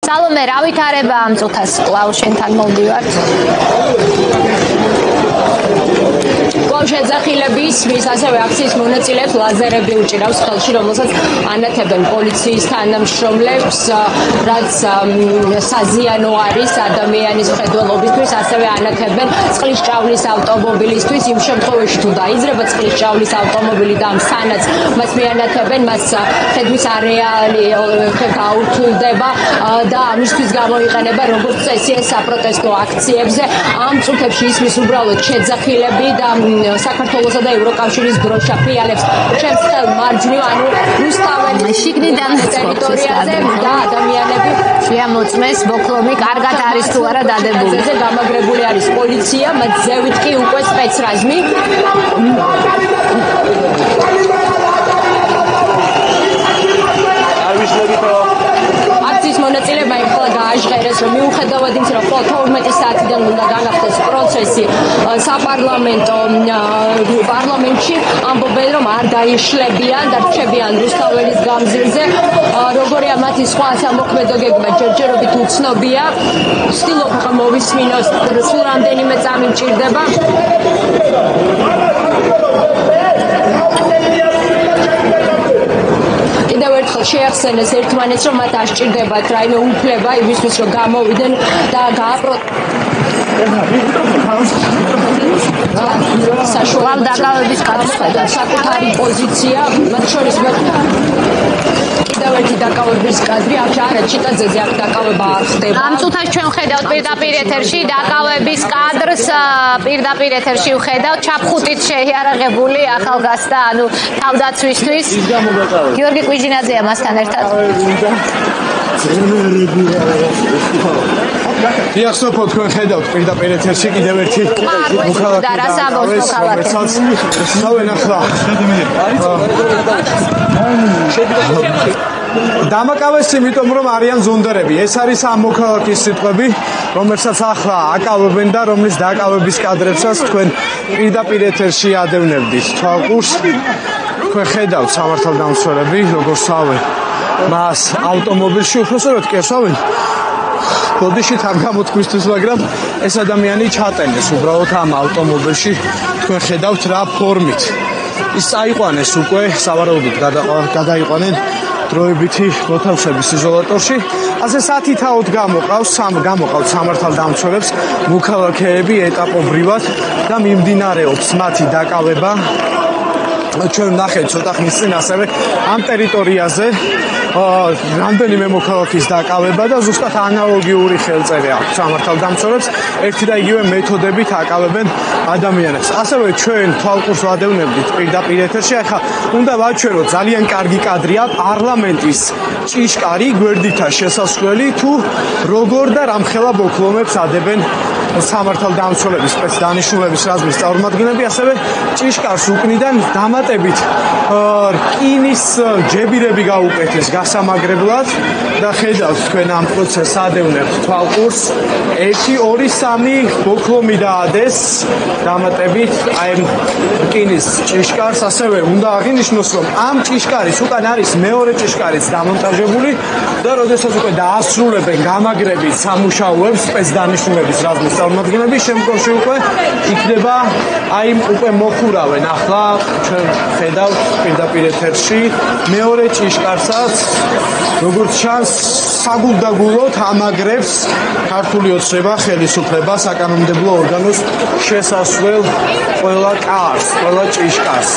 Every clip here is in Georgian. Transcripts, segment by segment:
სალომე, რა ვითარება ამ წუთას? კлау შენთან მოვდივართ. შეძახილების მის ასევე აქციის მონაწილეებს ლაზერები უჭირავს ხელში, რომელსაც ანათებენ პოლიციის თანამშრომლებს, რაც საზიანო არის ადამიანის მხედველობისთვის, ასევე ანათებენ წყლის ჭავლის ავტომობილისთვის, იმ შემთხვევაში თუ დაიძრება წყლის ჭავლის ავტომობილი და ამ სანაც მას მიანათებენ, მას ხედვის არეალი გაურთულდება და ამისთვის გამოიყენება როგორც წესი საპროტესტო აქციებზე. ამ წუთებში ისმის უბრალოდ შეძახილები და საქართველოსა და ევროკავშირის დროშა ფიალებს ჩემს ხელ მარჯვნივ, ანუ რუსთაველის შიგნიდან ტერიტორიაზე და ადამიანები შეამოწმეს ბოქლომი, კარგად არის თუ არა დადებული. ზე გამაგრებული არის პოლიცია, მათ ზევით კი უკვე სპეცრაზმი. მონაწილებმა ეხლა გააჟღერეს, რომ მიუხედავად იმისა, რომ 12 საათიდან უნდა განახდეს პროცესი პარლამენტში, ამბობენ, რომ არ დაიშლებიან და რჩებიან რუსთაველის გამზირზე. როგორია მათი სხვა სამოქმედო გეგმა ჯერჯერობით უცნობია. ვცდილობ ახლა მოვისმინოს, სულ რამდენიმე წამი მჭირდება. შეახსენეს ერთმანეთს, რომ მათ არ სჭირდებათ რაიმე უფლება იმისთვის, რომ გამოვიდნენ და საშუალო დაკავების გადაწყვეტა საკუთარი პოზიცია, მათ შორის კიდევ ერთი დაკავების კადრი აქ არა ჩიტაძეზე აქ დაკავება არ ხდება. ამ წუთას ჩვენ ვხედავთ პირდაპირ ეთერში დაკავების კადრს, პირდაპირ ეთერში ვხედავთ ჩაფხუტით შეიარაღებული ახალგაზრდა, ანუ თავდაცვისთვის გიორგი კვიჟინაძეა მასთან ერთად. იახსოვთ თქვენ ხედავთ პირდაპირ ეთერში კიდევ ერთი მოქალაქე და რას ამბობს მოქალაქე? თავენ ახლა დამაკავეს იმიტომ რომ არიან ზონდერები. ეს არის ამ მოქალაქის სიტყვები, რომელსაც ახლა აკავებენ და რომლის დაკავების კადრებსაც თქვენ პირდაპირ ეთერში ადევნებდით. თვალყურს თქვენ ხედავთ სამართალდამცველები როგორ სავენ მას ავტომობილში, უბრალოდ კერსავენ ბოდიშით არ გამოთქვისთვის, მაგრამ ეს ადამიანი ჩატენეს უბრალოდ ამ ავტომობილში. თქვენ ხედავთ რა ფორმით ის წაიყვანეს უკვე სავარაუდოდ გადაიყვანენ დროებითი მოთავსების იზოლატორში. ასე სათითაოდ გამოყავს სამართალდამცველებს მოქალაქეები ეტაპობრივად და მიმდინარეობს მათი დაკავება. ჩვენ ნახეთ ცოტა ხნის წინ ასევე ამ ტერიტორიაზე რამდენიმე მოქალაქის დაკავება და ზუსტად ანალოგიური ხელწერა აქვს სამართალდამცველებს, ერთი და იგივე მეთოდებით აკავებენ ადამიანებს. ასევე ჩვენ თვალყურს ვადევნებდით პირდაპირ ეთერში. ახლა უნდა ვაჩვენოთ ძალიან კარგი კადრია პარლამენტის ჭიშკარი გვერდითა შესასვლელი თუ როგორ და რამხელა ბოქლომებს ადებენ სამართალდამცველების სპეცდანიშნულების რაზმის წარმომადგენლები. ასევე ჭიშკარს უკნიდან დამატებით რკინის ჯებირები გაუკეთეს გასამაგრებლად და ხედავთ თქვენ ამ პროცესს ადევნებთ თვალყურს. 1, 2, 3 ბოქლომი დაადეს დამატებით აი რკინის ჭიშკარს. ასევე უნდა აღინიშნოს, რომ ამ ჭიშკარის უკან არის მეორე ჭიშკარიც დამონტაჟებული და როდესაც უკვე დაასრულებენ გამაგრებით სამუშაოებს სპეცდანიშნულების რაზმის წარმომადგენლები, შემდგომში უკვე იქნება აი უკვე მოხურავენ. ახლა ჩვენ ხედავთ პირდაპირ ეთერში მეორე ჭიშკარსაც, როგორც ჩანს საგულდაგულოდ ამაგრებს ქართული ოცნება ხელისუფლება საკანონმდებლო ორგანოს შესასვლელ ყველა კარს, ყველა ჭიშკარს.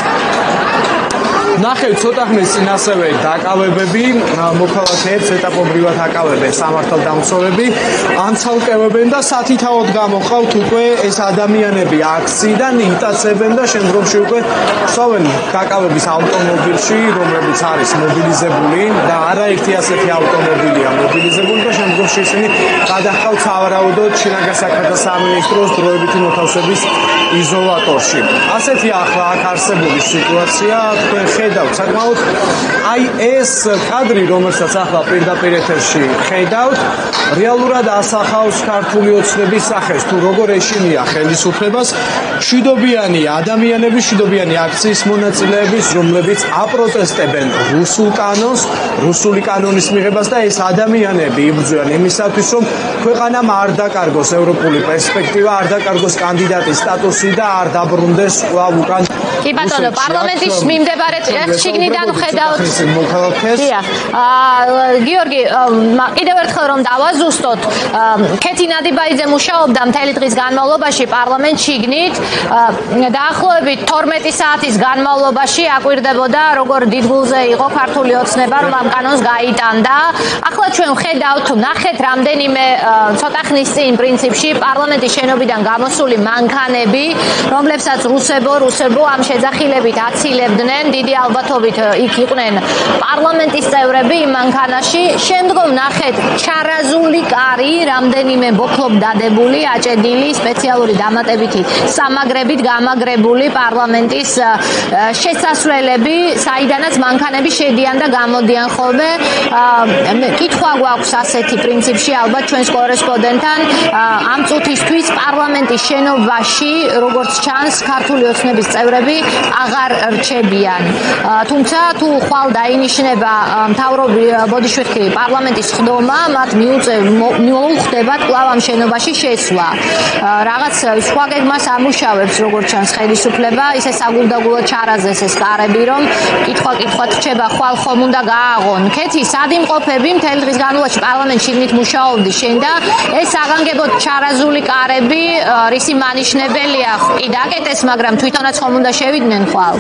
ნახეთ ცოტა ხნის წინ ასევე დაკავებები მოქალაქეებს ეტაპობრივად აკავებენ სამართალდამცველები, ანცალკევებენ და სათითაოდ გამოყავთ უკვე ეს ადამიანები აქციიდან იტაცებენ და შემდგომში უკვე სვავენ დაკავების ავტომობილში, რომლებიც არის მობილიზებული და არაერთი ასეთი ავტომობილია მობილიზებული და შემდგომში ისინი გადაჰყავთ სავარაუდოდ შინაგან საქმეთა სამინისტროს დროებითი მოთავსების იზოლატორში. ასეთი ახლა აქ არსებული სიტუაცია თქვენ ხედავთ საკმაოდ აი ეს კადრი, რომელსაც ახლა პირდაპირ ეთერში ხედავთ, რეალურად ასახავს ქართული ოცნების სახეს, თუ როგორ ეშინია ხელისუფლებას მშვიდობიანი ადამიანები, მშვიდობიანი აქციის მონაწილეების, რომლებიც აპროტესტებენ რუსული კანონის მიღებას და ეს ადამიანები იბრძვიან იმისათვის, რომ ქვეყანამ არ დაკარგოს ევროპული პერსპექტივა, არ დაკარგოს კანდიდატის სტატუსი და არ დაბრუნდეს კვლავ უკან. კი ბატონო, პარლამენტის მიმდებარე შიგნიდან ხედავთ. გიორგი, კიდევ ერთხელ რომ დავაზუსტოთ, ქეთი ნადიბაიძე მუშაობდა მთელი დღის განმავლობაში პარლამენტ შიგნით, დაახლოებით 12 საათის განმავლობაში აკვირდებოდა, როგორ დიდგულზე იყო ქართული ოცნება, რომ ამ კანონს გაიტანდა. ახლა ჩვენ ხედავთ, ნახეთ რამდენიმე ცოტა ხნის წინ პრინციპში პარლამენტის შენობიდან გამოსული მანქანები, რომლებსაც რუსებო ამ შეძახილებით აცილებდნენ, დიდი ალბათობით იქ იყვნენ პარლამენტის წევრები იმ მანქანაში. შემდგომ ნახეთ ჩარაზული კარი, რამდენიმე ბოქლობ დადებული, აჭედილი, სპეციალური დამატებითი სამაგრებით გამაგრებული პარლამენტის შესასვლელები, საიდანაც მანქანები შედიან და გამოდიან ხოლმე. კითხვა გვაქვს ასეთი პრინციპში ალბათ ჩვენს კორესპონდენტთან, ამ წუთისთვის პარლამენტის შენობაში, როგორც ჩანს, ქართული ოცნების წევრები აღარ რჩებიან. თუმცა თუ ხვალ დაინიშნება მთავრობი ბოდიშვიხტი პარლამენტის ხდომა, მათ მიუხდებათ კვლავ ამ შენობაში შესვლა. რაღაც სხვა გეგმას ამუშავებს, როგორც ჩანს ხელისუფლება, ისე საგულდაგულოდ ჩარაზეს ეს კარები, რომ კითხვა რჩება ხვალ ხომ უნდა გააღონ. ქეთი, სად იმყოფები მთელი დღის განმავლობაში პარლამენტში შიგნით მუშაობდი შენ და ეს საგანგებოდ ჩარაზული კარები რისი მანიშნებელია? კი დაკეტეს, მაგრამ თვითონაც ხომ უნდა შევიდნენ ხვალ?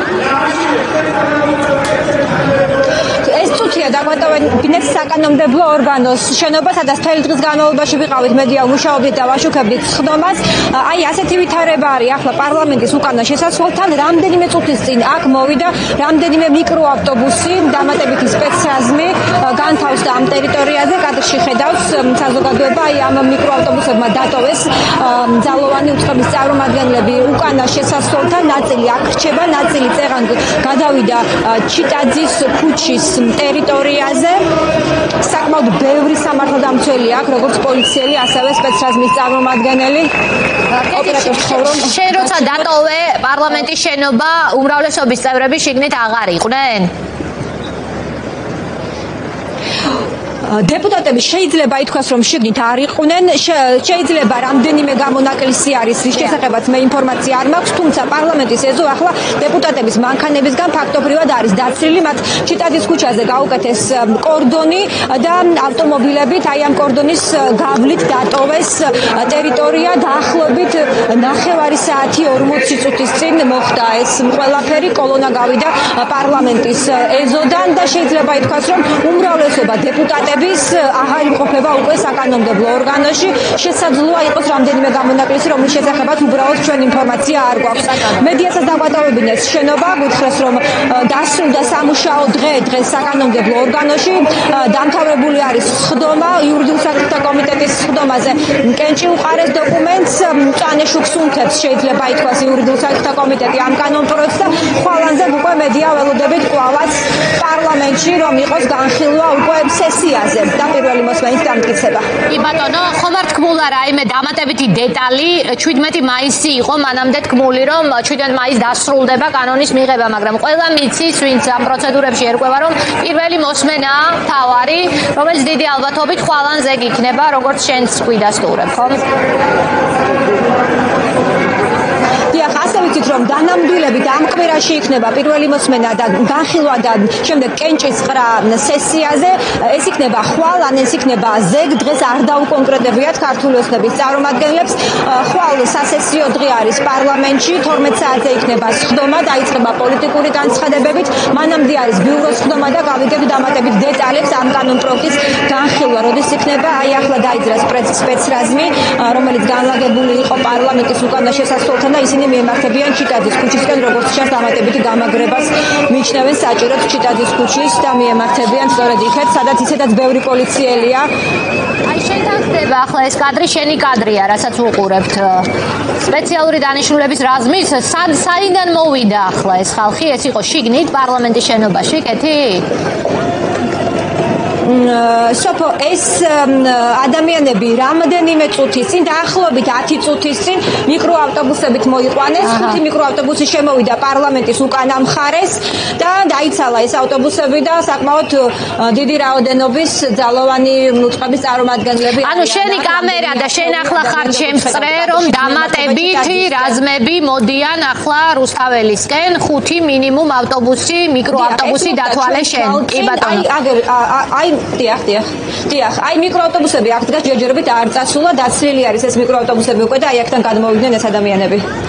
ეს წუთია დაგვეტოვებინეთ საკანონმდებლო ორგანოს შენობა, სადაც მთელი დღის განმავლობაში ვიყავით მედია მუშაობდით და ვაშუქებდით ხდომას. აი ასეთი ვითარება არის ახლა პარლამენტის უკანა შესასვლელთან. რამდენიმე წუთის წინ აქ მოვიდა რამდენიმე მიკროავტობუსი, დამატებითი სპეცრაზმი განთავსდა ამ ტერიტორიაზე. კადრში ხედავს საზოგადოება, აი ამ მიკროავტობუსებმა დატოვეს ძალოვანი უწყების წარმომადგენლები უკანა შესასვლელთან. ნაწილი აქ რჩება, ნაწილი წეღან გადავიდა ჩიტაძის ქუჩის ტერიტორიაზე. საკმაოდ ბევრი სამართალდამცველი აქ, როგორც პოლიციელი, ასევე სპეცრაზმის წარმომადგენელი. შენ როცა დატოვე პარლამენტის შენობა, უმრავლესობის წევრები შიგნით აღარ იყვნენ? დეპუტატები შეიძლება ითქვას, რომ შიგნით არ იყვნენ, შეიძლება რამდენიმე გამონაკლისი არის, რის შესახებაც მე ინფორმაცია არ მაქვს, თუმცა პარლამენტის ეზო ახლა დეპუტატების მანქანებისგან ფაქტობრივად არის დაცლილი, მათ ჩიტაძის ქუჩაზე გაუკეთეს კორდონი და ავტომობილებით აი ამ კორდონის გავლით დატოვეს ტერიტორია. დაახლოებით 9 საათი 40 წუთის წინ მოხდა ეს ყველაფერი, კოლონა გავიდა პარლამენტის ეზოდან და შეიძლება ითქვას, რომ უმრავლესობა დეპუტატები აღარ იმყოფება უკვე საკანონმდებლო ორგანოში. შესაძლოა იყოს რამდენიმე გამონაკლისი, რომლის შესახებაც უბრალოდ ჩვენ ინფორმაცია არ გვაქვს. მედიასაც დაგვატოვებინეს შენობა, გითხრეს, რომ დასრულდა სამუშაო დღეს საკანონმდებლო ორგანოში. დამთავრებული არის ხდომა, იურიდიულ საკითხთა კომიტეტის ხდომაზე. კენჭი უყარეს დოკუმენტს, მწვანე შუქს უნთებს, შეიძლება ითქვას იურიდიულ საკითხთა კომიტეტი ამ კანონპროექტს და ხვალანზე უკვე მედია ველოდებით კვლავაც პარლამენტში, რომ იყოს განხილვა უკვე სესიაზე და პირველი მოსმენის დამტკიცება. კი ბატონო, ხომ არ თქმულა რაიმე დამატებითი დეტალი, 17 მაისი იყო მანამდე თქმული, რომ 17 მაისს დასრულდება კანონის მიღება, მაგრამ ყველა მიცის, ვინც ამ პროცედურებში ერკვევა, რომ პირველი მოსმენაა თავარი, რომელიც დიდი ალბათობით ხვალანზე იქნება, როგორც შენც გვიდა სტურებ, ხო? ასე ვიცით, რომ დანამდვილებით ამ კვირაში იქნება პირველი მოსმენა და განხილვა და შემდეგ კენჭის ყრა სესიაზე. ეს იქნება ხვალ, ან ეს იქნება ზეგ, დღეს არ დაუკონკრეტებიათ ქართული ოცნების წარმომადგენლებს. ხვალ სასესიო დღე არის პარლამენტში, 12 საათზე იქნება ხდომა, დაიწყება პოლიტიკური განცხადებებით. მანამდე არის ბიუროს ხდომა და გავიგებთ დამატებით დეტალებს ამ კანონპროექტის განხილვა, როდის იქნება. აი ახლა დაიძრა სპეცრაზმი, რომელიც განლაგებული იყო პარლამენტის უკანა შესასვლელთან და ისინი მიემართებიან ჩიტაძის ქუჩისკენ, როგორც ჩანს დამატებითი გამაგრებას მიიჩნევენ საჭიროდ ჩიტაძის ქუჩის და მიემართებიან სწორედ იქეთ, სადაც ისედაც ბევრი პოლიციელია. აი შენთან ხდება ახლა ეს კადრი, შენი კადრია, რასაც ვუყურებთ. სპეციალური დანიშნულების რაზმის საიდან მოვიდა ახლა ეს ხალხი? ეს იყო შიგნით პარლამენტის შენობაში, კეთი? სოფო ეს ადამიანები რამდენიმე წუთის წინ დაახლოებით 10 წუთის წინ მიკროავტობუსებით მოიყვანეს 5 მიკროავტობუსი შემოვიდა პარლამენტის უკანა მხარეს და დაიცალა ეს ავტობუსები და საკმაოდ დიდი რაოდენობის ძალოვანი უწყების წარმომადგენლები ანუ შენი კამერა და შენ ახლა ხარ ჩემს წრე რომ დამატებით რაზმები მოდიან ახლა რუსთაველისკენ 5 მინიმუმ ავტობუსი მიკროავტობუსი დათვალე შენ კი ბატონო აი დიახ აი მიკროავტობუსები აქ დგას ჯერჯერობით არ წასულა დაცლილი არის ეს მიკროავტობუსები უკვე და აი აქთან გადმოვიდნენ ეს ადამიანები